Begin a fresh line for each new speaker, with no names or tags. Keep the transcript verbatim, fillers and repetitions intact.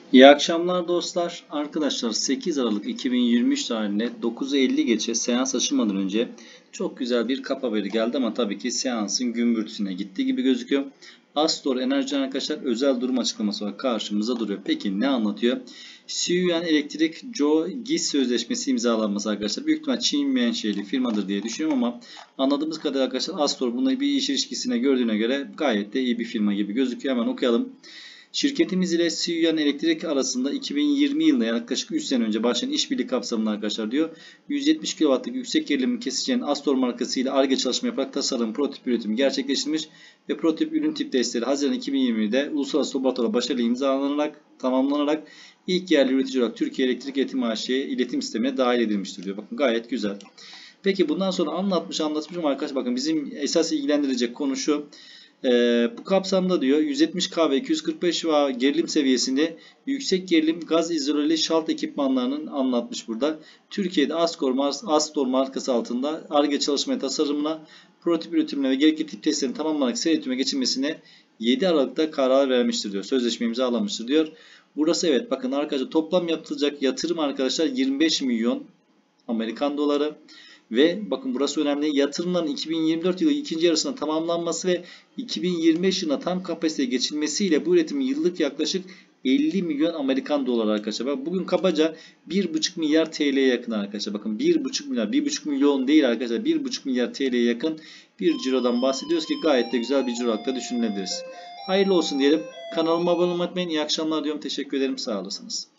İyi akşamlar dostlar. Arkadaşlar sekiz Aralık iki bin yirmi üç tarihinde dokuzu elli geçe seans açılmadan önce çok güzel bir kap haberi geldi ama tabii ki seansın gümbürtüsüne gitti gibi gözüküyor. Astor Enerji arkadaşlar özel durum açıklaması olarak karşımıza duruyor. Peki ne anlatıyor? Siyuan Elektrik Joe Gis sözleşmesi imzalanması arkadaşlar. Büyük ihtimal Çin menşeli firmadır diye düşünüyorum ama anladığımız kadarıyla arkadaşlar Astor bunu bir iş ilişkisine gördüğüne göre gayet de iyi bir firma gibi gözüküyor. Hemen okuyalım. Şirketimiz ile Siyuan Elektrik arasında iki bin yirmi yılında yaklaşık üç sene önce başlayan işbirliği kapsamında arkadaşlar diyor. yüz yetmiş kilowattlık yüksek gerilim kesicilerin Astor markası ile Ar-Ge çalışma yaparak tasarım, prototip üretimi gerçekleştirilmiş ve prototip ürün tip testleri Haziran iki bin yirmide Uluslararası Laboratuvarla başarılı imzalanarak tamamlanarak ilk yerli üretici olarak Türkiye Elektrik İletim A Ş'ye iletim sistemine dahil edilmiştir diyor. Bakın gayet güzel. Peki bundan sonra anlatmış anlatmışım arkadaşlar, bakın bizim esas ilgilendirecek konu şu. Ee, bu kapsamda diyor yüz yetmiş kV ve iki yüz kırk beş watt gerilim seviyesinde yüksek gerilim gaz izoleli şalt ekipmanlarının anlatmış burada. Türkiye'de Astor, Astor markası altında Ar-Ge çalışma tasarımına, prototip üretimine ve gerekli tip testlerin tamamlanarak seri üretime geçilmesine yedi Aralık'ta karar vermiştir diyor. Sözleşme imzalanmıştır diyor. Burası evet, bakın arkadaşlar toplam yapılacak yatırım arkadaşlar yirmi beş milyon Amerikan doları. Ve bakın burası önemli. Yatırımların iki bin yirmi dört yılı ikinci yarısında tamamlanması ve iki bin yirmi beş yılına tam kapasiteye geçilmesiyle bu üretimin yıllık yaklaşık elli milyon Amerikan doları arkadaşlar. Bak bugün kabaca bir buçuk milyar T L'ye yakın arkadaşlar. Bakın bir buçuk milyar, bir buçuk milyon değil arkadaşlar. bir buçuk milyar T L'ye yakın bir cirodan bahsediyoruz ki gayet de güzel bir ciro olarak da düşünebiliriz. Hayırlı olsun diyelim. Kanalıma abone olmayı unutmayın. İyi akşamlar diyorum. Teşekkür ederim. Sağ olasınız.